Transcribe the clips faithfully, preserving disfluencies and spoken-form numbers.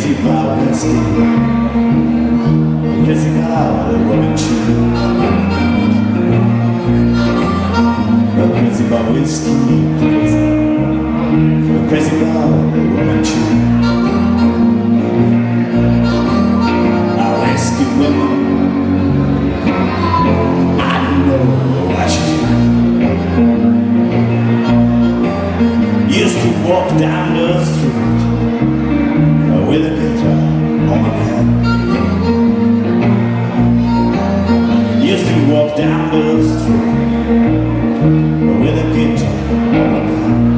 crazy about whiskey, crazy about a woman too. I'm crazy about whiskey, crazy, I'm crazy about a woman too. I whiskey woman, I don't know what you do. Used to walk down the street with a guitar on my back. Used to walk down the street with a guitar on my back.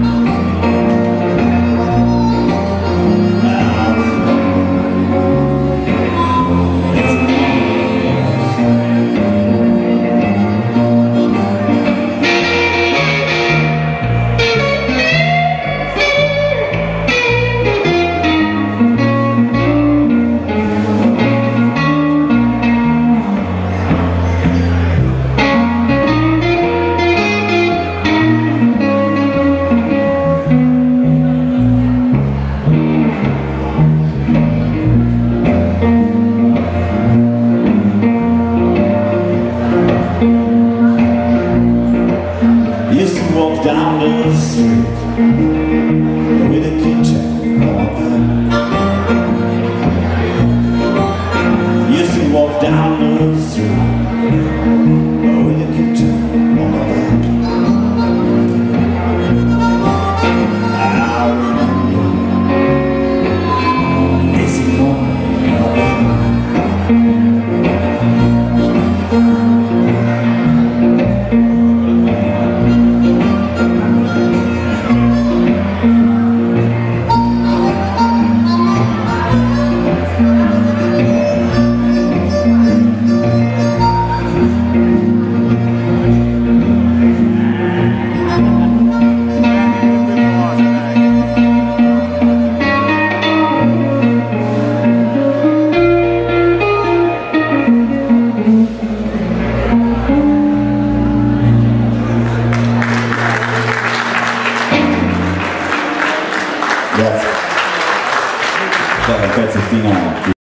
Used to walk down the street with a guitar on my back. Used to walk down the street with a guitar on my back. I remember this morning on my back. Grazie. Pezzo finale.